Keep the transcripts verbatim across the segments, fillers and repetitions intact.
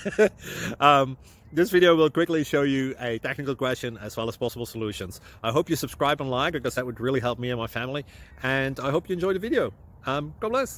um, this video will quickly show you a technical question as well as possible solutions. I hope you subscribe and like, because that would really help me and my family. And I hope you enjoy the video. Um, God bless.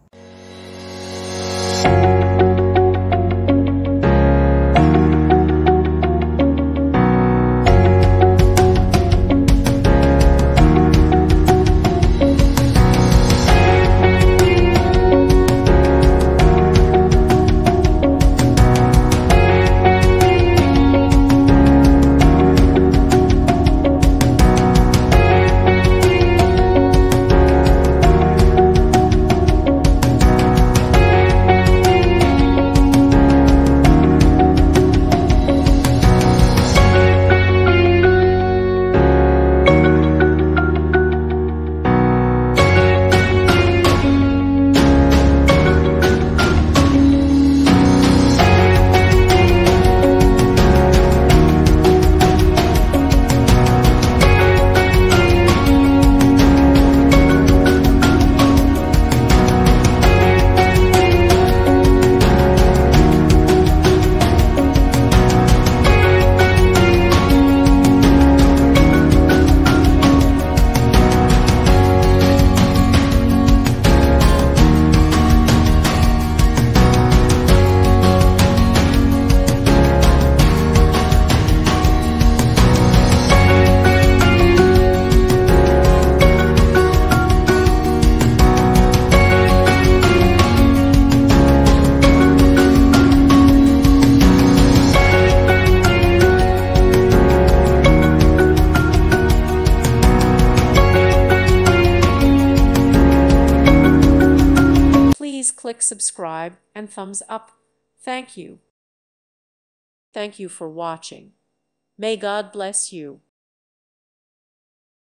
Please click subscribe and thumbs up. Thank you. Thank you for watching. May God bless you.